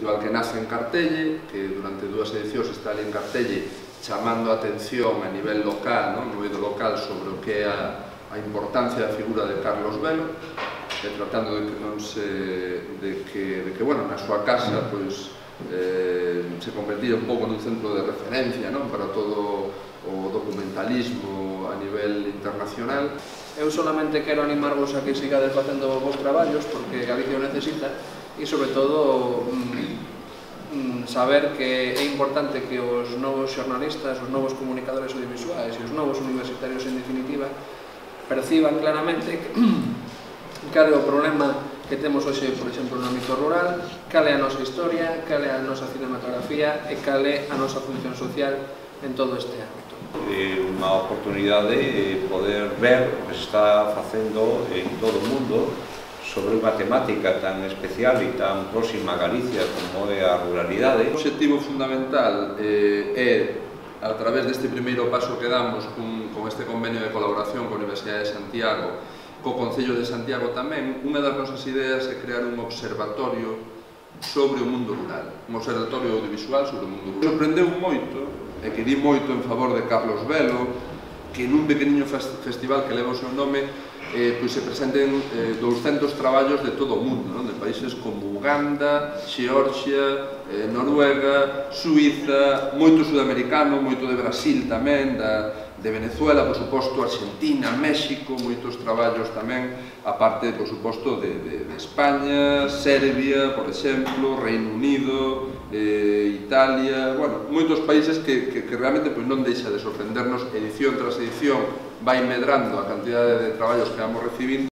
festival que nace en Cartelle, que durante 2 edicións está ali en Cartelle chamando a atención a nivel local, no eido local, sobre o que é a importancia da figura de Carlos Velo, e tratando de que non bueno, na súa casa pois, se convertira un pouco nun centro de referencia, non, para todo o documentalismo a nivel internacional. Eu solamente quero animarvos a que sigades facendo os vos traballos, porque Galicia o necesita, e sobre todo saber que é importante que os novos xornalistas, os novos comunicadores audiovisuais e os novos universitarios, en definitiva, perciban claramente cal é o problema que temos hoxe, por exemplo, no ámbito rural, cal é a nosa historia, cal é a nosa cinematografía e cal é a nosa función social en todo este ámbito. É unha oportunidade de poder ver o que se está facendo en todo o mundo sobre unha temática tan especial e tan próxima a Galicia como é a ruralidade. O obxectivo fundamental é, a través deste primeiro paso que damos con este convenio de colaboración coa Universidade de Santiago, co Concello de Santiago tamén, unha das nosas ideas é crear un observatorio sobre o mundo rural, un observatorio audiovisual sobre o mundo rural. Sorprendeu moito, e que di moito en favor de Carlos Velo, que nun pequeniño festival que leva o seu nome pois se presenten 200 traballos de todo o mundo, non? De países como Uganda, Xeorxia, Noruega, Suiza, moito sudamericano, moito de Brasil tamén, de Venezuela, por suposto, Argentina, México, moitos traballos tamén, a parte, por suposto, de España, Serbia, por exemplo, Reino Unido, Italia, bueno, moitos países que realmente non deixa de sorprendernos, edición tras edición, vai medrando a cantidade de traballos que vamos recibindo.